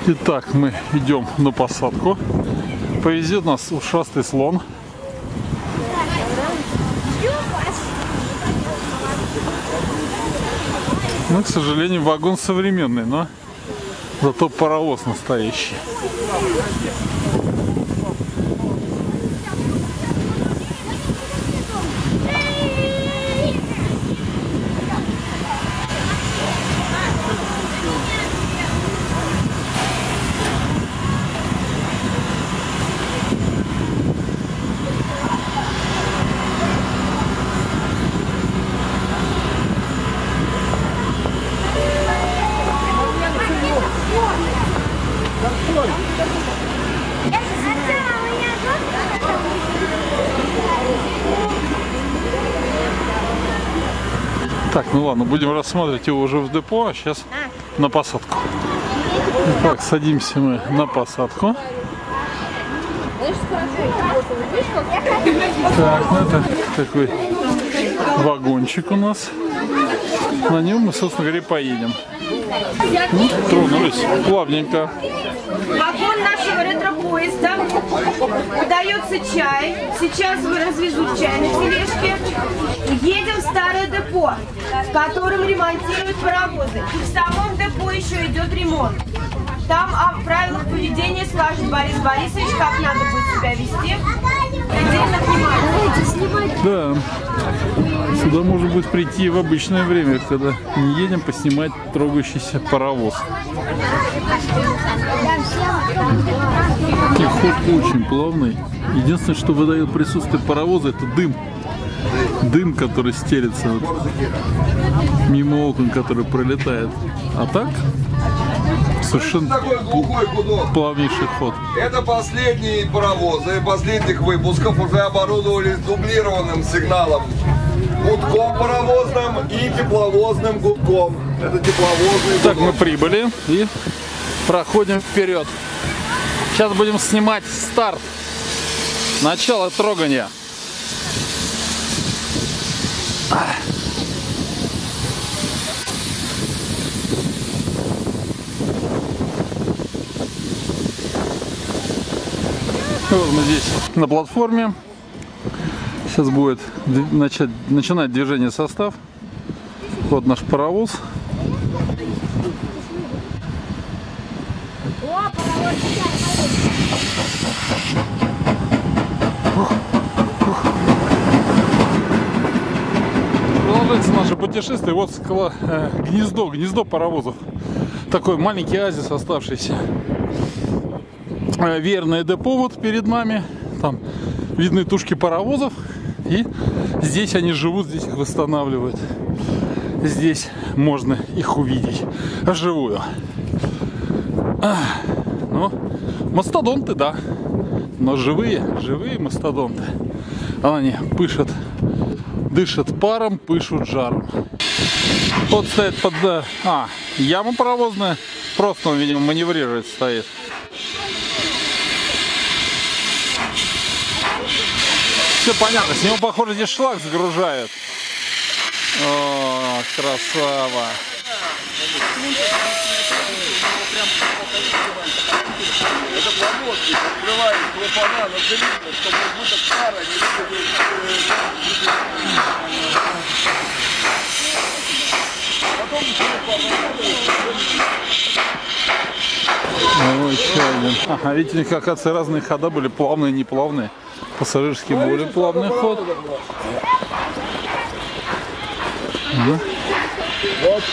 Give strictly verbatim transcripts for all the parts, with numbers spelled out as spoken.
Итак, мы идем на посадку. Повезет нас ушастый слон. Ну, к сожалению, вагон современный, но зато паровоз настоящий. Так, ну ладно, будем рассматривать его уже в депо, а сейчас на посадку. Так, садимся мы на посадку. Так, ну это такой вагончик у нас. На нем мы, собственно говоря, поедем. Ну, тронулись плавненько. Вагон нашего ретро-поезда. Подается чай. Сейчас вы развезут чай на тележке. Едем в старое депо, в котором ремонтируют паровозы. И в самом депо еще идет ремонт. Там о правилах поведения скажет Борис Борисович, как надо будет себя вести. Отдельно внимание. Да. Сюда можно будет прийти в обычное время, когда не едем, поснимать трогающийся паровоз. И ход очень плавный. Единственное, что выдает присутствие паровоза, это дым. Дым, который стелется вот мимо окон, который пролетает. А так совершенно плавнейший ход. Это последние паровозы последних выпусков уже оборудовались дублированным сигналом. Гудком паровозным и тепловозным гудком. Это тепловозный гудок. Так, мы прибыли и проходим вперед. Сейчас будем снимать старт. Начало трогания. Вот мы здесь на платформе. Сейчас будет начать, начинать движение состав. Вот наш паровоз. Продолжается наше путешествие. Вот скала, э, гнездо, гнездо паровозов. Такой маленький оазис оставшийся. Э, верное депо вот перед нами. Там видны тушки паровозов. И здесь они живут, здесь их восстанавливают. Здесь можно их увидеть вживую. А, ну, мастодонты, да. Но живые, живые мастодонты. Они пышут, дышат паром, пышут жаром. Вот стоит под... А, яма паровозная. Просто он, видимо, маневрирует, стоит. Все понятно, с него, похоже, здесь шлак загружают. О, красава. Это плавоски, открывают клапана на цилиндр, чтобы избыток пара не Ой, еще один. Ага, видите, у них, оказывается, разные хода были, плавные, неплавные. Пассажирский более плавный ход. Ага. Вот.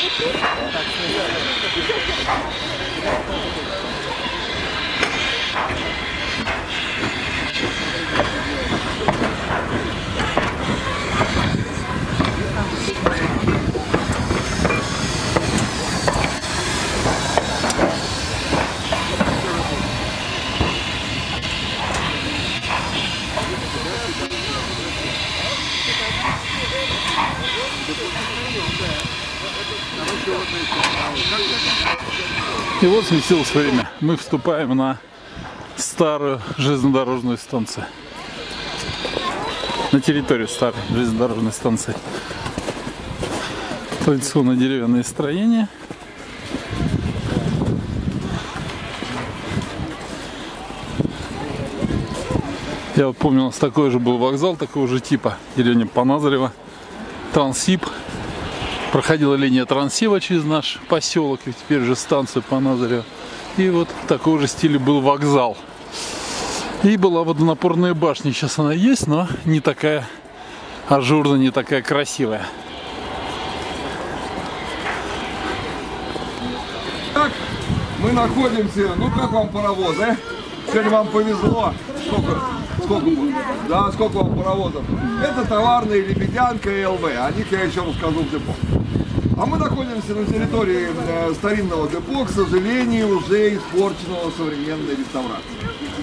И вот сместилось время. Мы вступаем на старую железнодорожную станцию. На территорию старой железнодорожной станции. Традиционное деревянное строение. Я вот помню, у нас такой же был вокзал, такого же типа, деревня Поназарево, Транссиб. Проходила линия Транссиба через наш поселок, и теперь же станция Поназарево. И вот такого же стиля был вокзал. И была водонапорная башня, сейчас она есть, но не такая ажурная, не такая красивая. Так, мы находимся, ну как вам паровозы? Сегодня вам повезло. Сколько? Сколько будет? Да, сколько вам паровозов? Это товарные Лебедянка и эл вэ. О них я еще расскажу в депо. А мы находимся на территории э, старинного депо, к сожалению, уже испорченного современной реставрацией.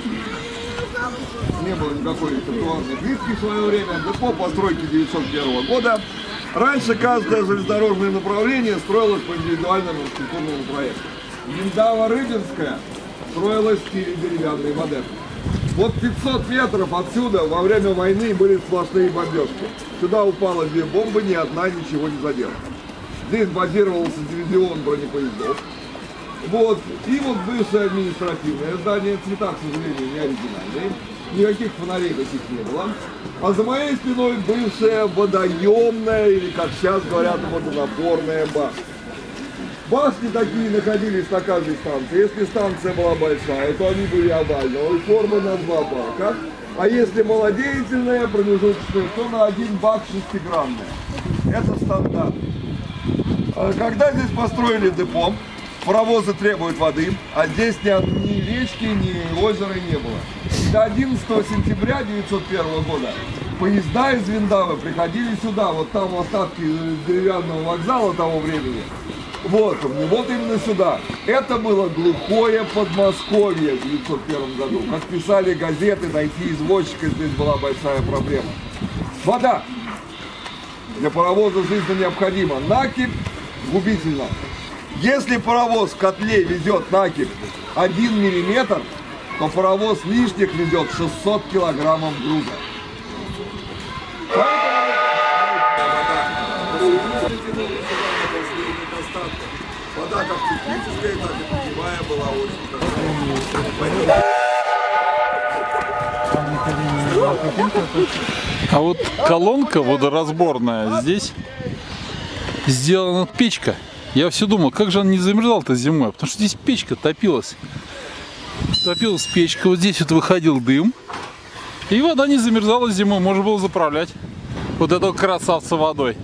Не было никакой тротуарной плитки в свое время. Депо постройки девятьсот первого года. Раньше каждое железнодорожное направление строилось по индивидуальному архитектурному проекту. Линдава-Рыбинская строилась в стиле деревянной модерн. Вот пятьсот метров отсюда во время войны были сплошные бомбежки. Сюда упало две бомбы, ни одна ничего не задела. Здесь базировался дивизион бронепоездов. Вот. И вот бывшее административное здание. Цвета, к сожалению, не оригинальные. Никаких фонарей таких не было. А за моей спиной бывшая водоемная, или как сейчас говорят, водонапорная башня. Башни такие находились на каждой станции. Если станция была большая, то они были овального формы на два бака. А если малодеятельная, промежуточная, то на один бак шестигранная. Это стандарт. Когда здесь построили депо, паровозы требуют воды, а здесь ни, ни речки, ни озера не было. До одиннадцатого сентября девятьсот первого года поезда из Виндавы приходили сюда, вот там остатки деревянного вокзала того времени. Вот, вот именно сюда. Это было глухое Подмосковье в девятьсот первом году. Как писали газеты, найти извозчика здесь была большая проблема. Вода. Для паровоза жизненно необходима. Накипь губительно. Если паровоз в котле везет накипь один миллиметр, то паровоз лишних везет шестьсот килограммов груза. Вода как техническая, так и питьевая была очень. А вот колонка водоразборная, здесь сделана печка. Я все думал, как же она не замерзала-то зимой, потому что здесь печка топилась. Топилась печка, вот здесь вот выходил дым, и вода не замерзала зимой, можно было заправлять вот этого красавца водой.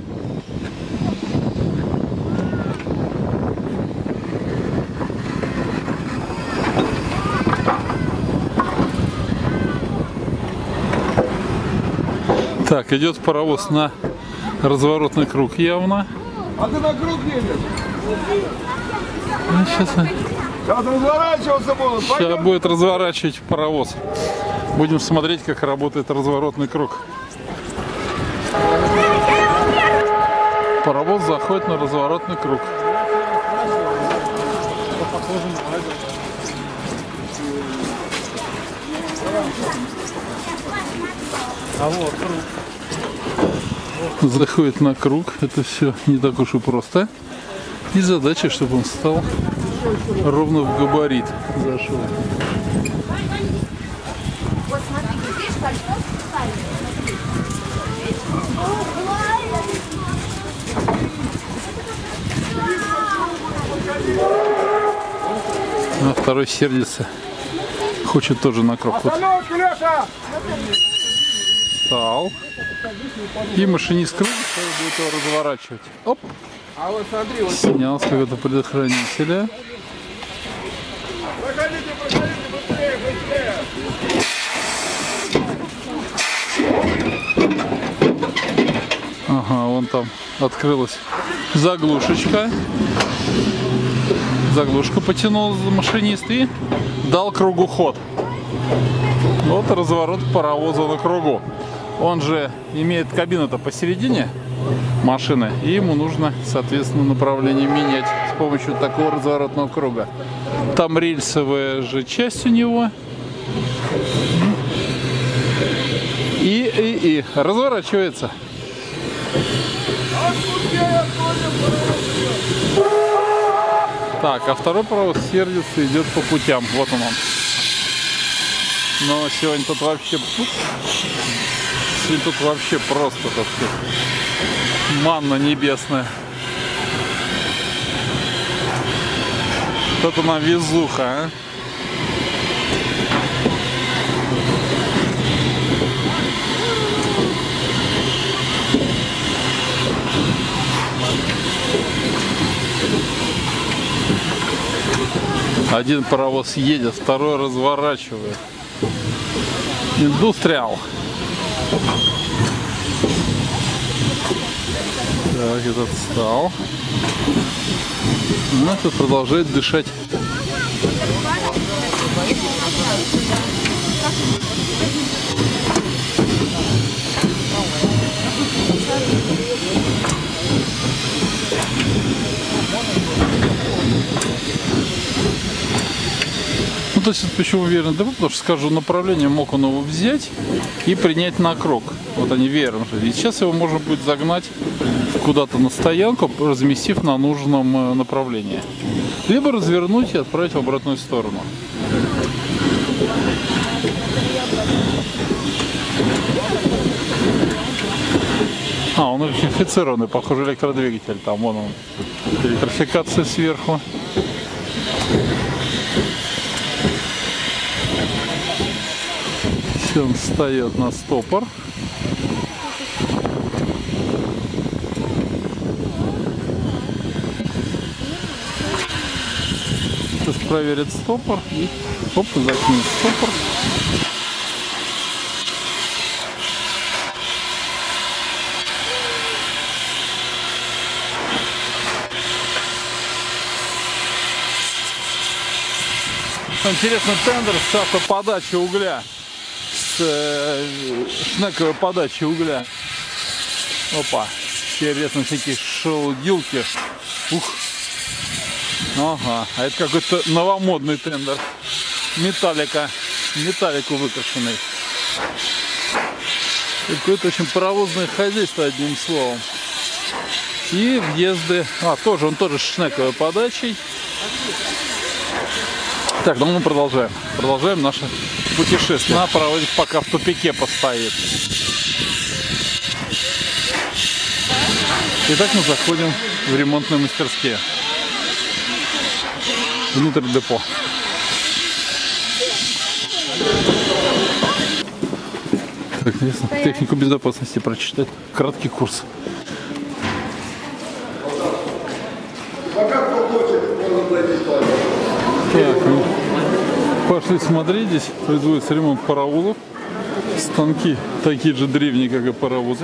Так, идет паровоз на разворотный круг явно. А ты на круг едешь? Ну, сейчас, сейчас разворачиваться будут. Сейчас Пойдем. будет разворачивать паровоз. Будем смотреть, как работает разворотный круг. Паровоз заходит на разворотный круг. А вот круг. Заходит на круг. Это все не так уж и просто. И задача, чтобы он стал ровно в габарит. Зашел. Вот смотрите, здесь кольцо А второй сердится. Хочет тоже на круг. Вот. Встал. И машинист круга будет его разворачивать. Оп. А вот смотри, вот. Снял с какого-то предохранителя. Проходите, проходите, быстрее, быстрее. Ага, вон там открылась заглушечка. Заглушка потянула за машинист и дал кругу ход. Вот разворот паровоза на кругу. Он же имеет кабину-то посередине машины, и ему нужно, соответственно, направление менять с помощью такого разворотного круга. Там рельсовая же часть у него. И, и, и разворачивается. Так, а второй паровоз сердится, идет по путям. Вот он он. Но сегодня тут вообще... Сегодня тут вообще просто так, манна небесная. Тут она везуха, а? Один паровоз едет, второй разворачивает. Индустриал. Так, этот встал. Ну, этот продолжает дышать. Ну, то есть, почему уверен? Да, потому что, скажу, направление мог он его взять и принять на круг. Вот они веером же. И сейчас его можно будет загнать куда-то на стоянку, разместив на нужном направлении. Либо развернуть и отправить в обратную сторону. А, он электрифицированный, похоже, электродвигатель. Там вон он, электрификация сверху. Все, он встает на стопор. Сейчас проверит стопор и оп, закинет стопор. Интересный тендер с автоподачи угля, с э, шнековой подачи угля. Опа, интересно, всякие шелудилки. Ух. Ага, а это какой-то новомодный тендер. Металлика, металлику выкрашенный. Какое-то очень паровозное хозяйство, одним словом. И въезды, а тоже он тоже с шнековой подачей. Так, ну мы продолжаем. Продолжаем наше путешествие. На паровозик пока в тупике постоит. Итак, мы заходим в ремонтные мастерские. Внутрь депо. Так, интересно, технику безопасности прочитать. Краткий курс. Так, ну, пошли смотреть. Здесь производится ремонт паровозов. Станки такие же древние, как и паровозы.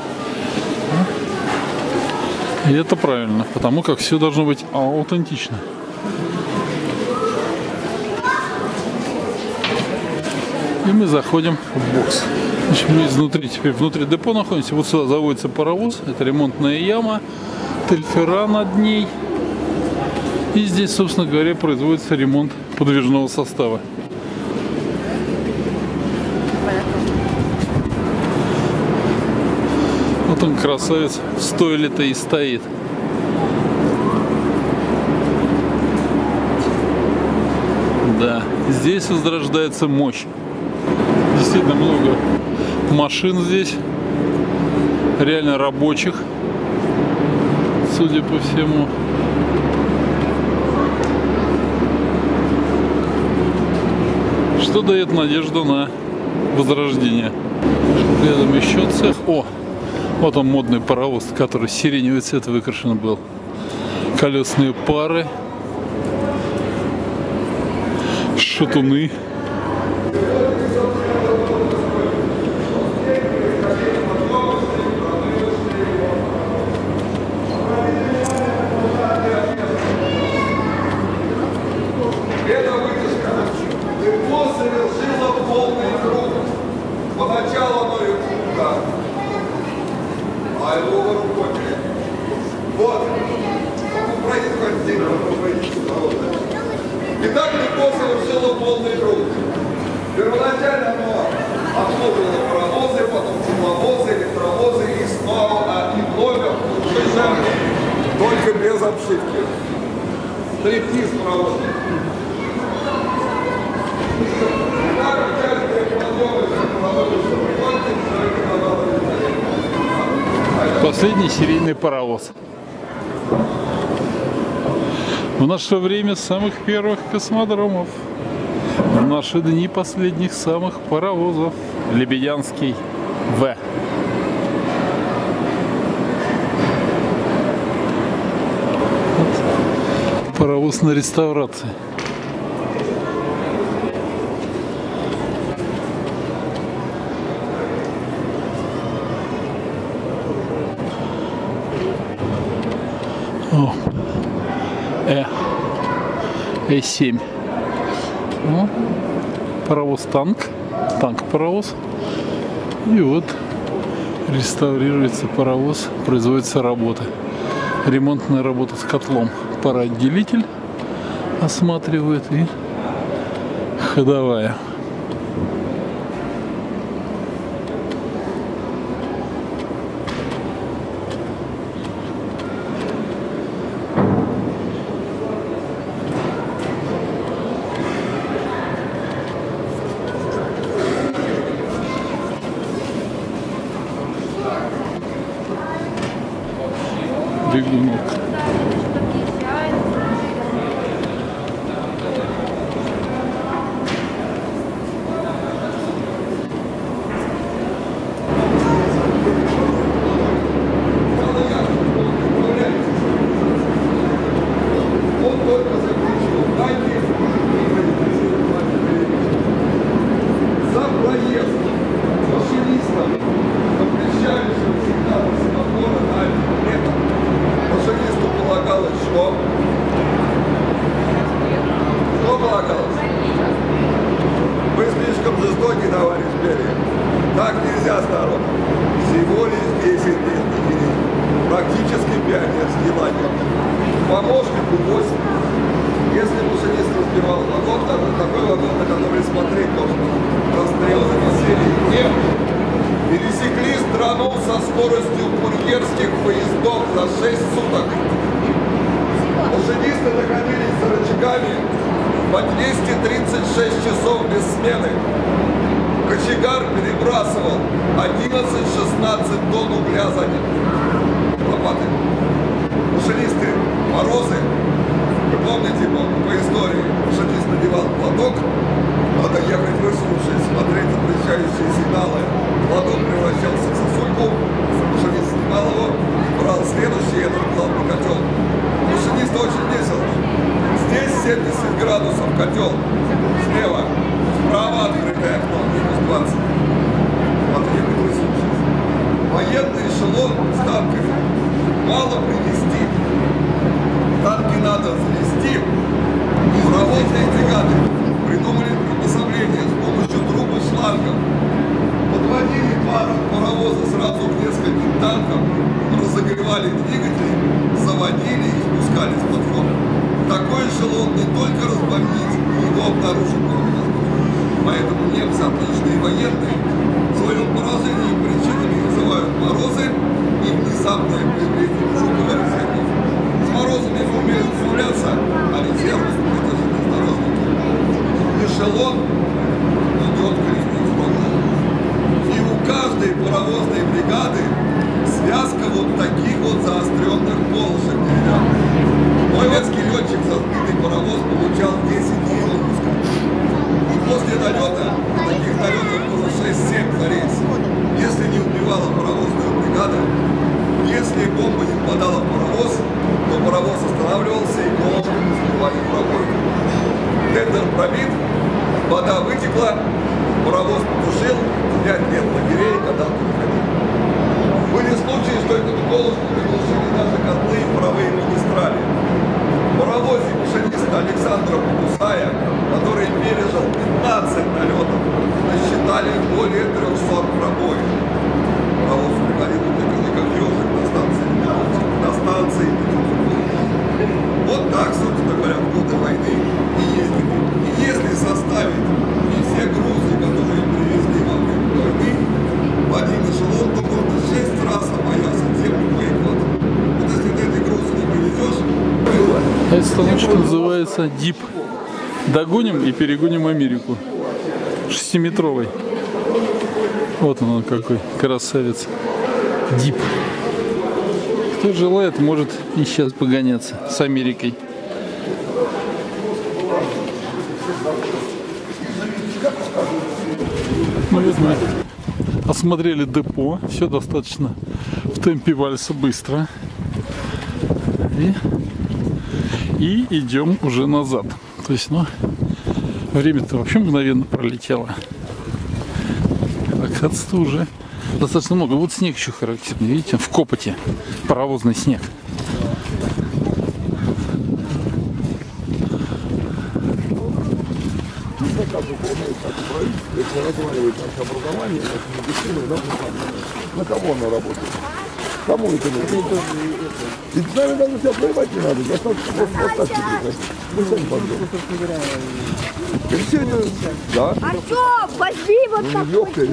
И это правильно, потому как все должно быть аутентично. И мы заходим в бокс. Значит, мы изнутри, теперь внутри депо находимся. Вот сюда заводится паровоз. Это ремонтная яма, тельфера над ней. И здесь, собственно говоря, производится ремонт подвижного состава. Вот он, красавец, в стойле-то и стоит. Да, здесь возрождается мощь. Действительно много машин здесь, реально рабочих, судя по всему. Что дает надежду на возрождение. Рядом еще цех. О, вот он, модный паровоз, который сиреневый цвет выкрашен был. Колесные пары, шатуны. Итак, депо совершило полный круг. Первоначально оно обслуживало паровозы, потом тепловозы, электровозы и снова один номер, только без обшивки. Стриптиз паровозов. Так, Последний серийный паровоз. В наше время самых первых космодромов. В наши дни последних самых паровозов. Лебедянский В. Вот. Паровоз на реставрации. О. Э. Э семь. Ну, паровоз-танк. Танк-паровоз. И вот реставрируется паровоз, производятся работы. Ремонтная работа с котлом. Пароотделитель осматривает и ходовая. Бегунок. Так нельзя с народом. Всего лишь десять лет дивизии. Практически пионерский лагерь. Помощнику восемь. Если машинист разбивал вагон, то такой вагон, на который смотреть можно. Расстрел за веселье. Нет. Пересекли страну со скоростью курьерских поездов за шесть суток. Машинисты находились за рычагами по двести тридцать шесть часов без смены. Кочегар перебрасывал одиннадцать-шестнадцать тонн угля за день. Лопаты. Машинисты, морозы. Вы помните по, по истории, машинист надевал платок, надо ехать высунувшись, смотреть запрещающие сигналы. Платок превращался в сосульку, машинист снимал его, брал следующий, это главный котел. Машинист очень весело. Здесь семьдесят градусов котел. Слева. Справа открытое окно, минус двадцать. Отъехать высунувшись. Военный эшелон с танками. Мало принести. Танки надо завести. Паровозные бригады придумали приспособление с помощью труб и шлангов. Подводили пару паровоза сразу к нескольким танкам, разогревали двигатели, заводили и спускали с платформы. Такой эшелон не только разбомбить, его обнаружит много. Поэтому немцы, отличные военные, в своем поражении причинами называют морозы и внезапное появление жуткого резерва. С морозами умеют справляться, а резервы — это же нездоровники. Эшелон идет к линии фронта. И у каждой паровозной бригады связка вот таких вот заостренных полосок деревянных. Немецкий летчик за сбитый паровоз получал десять дней отпуска. И после налета, таких налетов было шесть-семь за рейс, если не убивала паровозная бригада, если бомба не попадала в паровоз, то паровоз останавливался и колышками сбивали в пробой. Тендер пробит, вода вытекла, паровоз потушил, пять лет лагерей, когда он приходил. Были случаи, что этому колышку приглушили даже котлы и паровые магистрали. В паровозе машиниста Александра Бутусая, который пережил пятнадцать налетов, насчитали более трехсот пробоев. Паровоз приходил как ежик на станции, на станции. Вот так, собственно говоря, в годы войны и ездили. И если составить все грузы, которые привезли во время войны, в один эшелон, то можно шесть раз обояться землю по экватору. Вот если ты эти грузы не привезешь, было. Эта станочка называется Дип. Догоним и перегоним Америку. Шестиметровый. Вот он, он какой красавец. Дип. Кто желает, может и сейчас погоняться с Америкой. Ну, вот мы осмотрели депо. Все достаточно в темпе вальса быстро. И, и идем уже назад. То есть, ну, время-то вообще мгновенно пролетело. Оказывается, уже достаточно много. Вот снег еще характерный. Видите, в Копоте паровозный снег. Если разговаривать наше образование, на кого оно работает? Кому это нужно? Ведь с нами даже тебя проебать не надо, достаточно просто поставьте пригласить. Мы сами подберем. И все это, да. Артём, возьми вот Ну так. не ёпкай,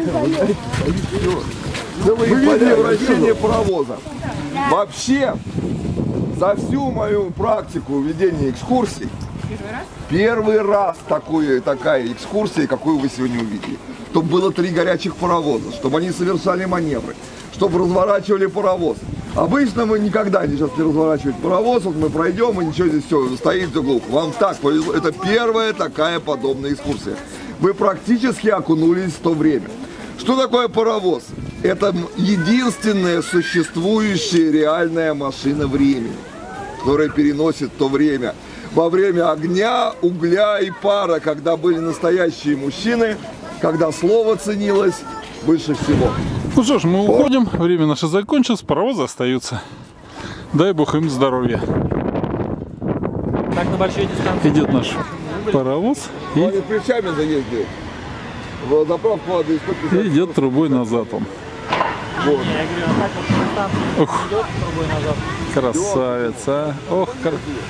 целые поля вращения паровоза. Вообще, за всю мою практику ведения экскурсий, первый раз такую, такая экскурсия, какую вы сегодня увидели. Чтобы было три горячих паровоза, чтобы они совершали маневры, чтобы разворачивали паровоз. Обычно мы никогда не сейчас не разворачивать паровоз, вот мы пройдем и ничего здесь все стоит в углу. Вам так повезло. Это первая такая подобная экскурсия. Вы практически окунулись в то время. Что такое паровоз? Это единственная существующая реальная машина времени, которая переносит то время. Во время огня, угля и пара, когда были настоящие мужчины, когда слово ценилось выше всего. Ну что ж, мы уходим, время наше закончилось, паровозы остаются. Дай бог им здоровья. Так, на большой дистанции. Идет наш паровоз и, Они плечами заездили. В заправку надо сто пятьдесят. и идет трубой назад он. Вот. Я говорю, а так вот на дистанции Ух, идет трубой назад. красавец, а. Ох, кар...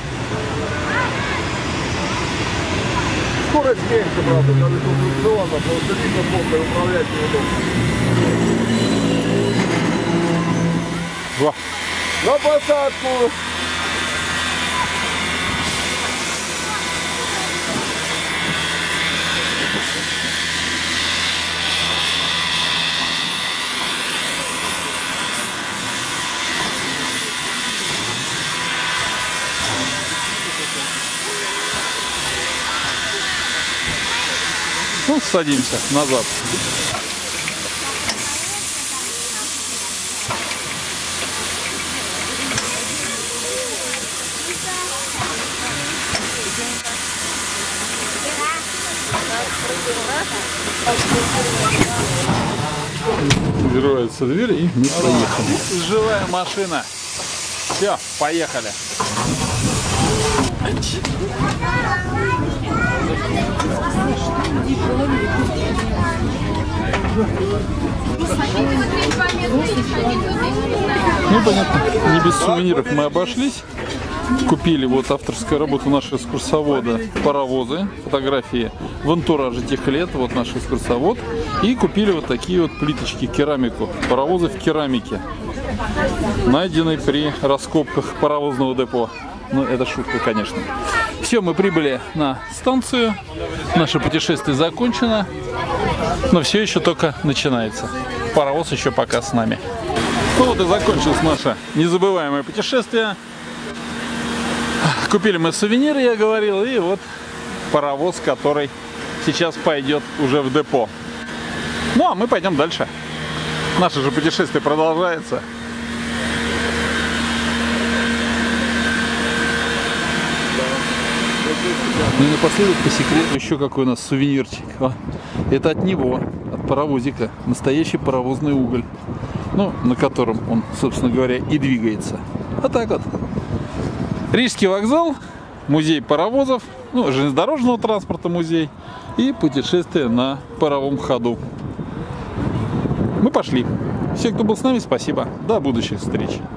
Скорость меньше, правда, когда конструкциона, потому что видно плохо и управлять неудобно. Во. На посадку! Ну, садимся назад. Открывается дверь и мы поехали. Живая машина. Все, поехали. Ну, понятно, не без сувениров мы обошлись. Купили вот авторская работа нашего экскурсовода «Паровозы», фотографии в антураже тех лет, вот наш экскурсовод. И купили вот такие вот плиточки, керамику, паровозы в керамике, найденные при раскопках паровозного депо. Ну, это шутка, конечно. Все, мы прибыли на станцию. Наше путешествие закончено. Но все еще только начинается. Паровоз еще пока с нами. Ну вот и закончилось наше незабываемое путешествие. Купили мы сувениры, я говорил. И вот паровоз, который сейчас пойдет уже в депо. Ну, а мы пойдем дальше. Наше же путешествие продолжается. Ну и напоследок по секрету еще какой у нас сувенирчик. О, это от него, от паровозика. Настоящий паровозный уголь. Ну, на котором он, собственно говоря, и двигается. Вот так вот. Рижский вокзал, музей паровозов, ну, железнодорожного транспорта музей и путешествие на паровом ходу. Мы пошли. Все, кто был с нами, спасибо. До будущих встреч.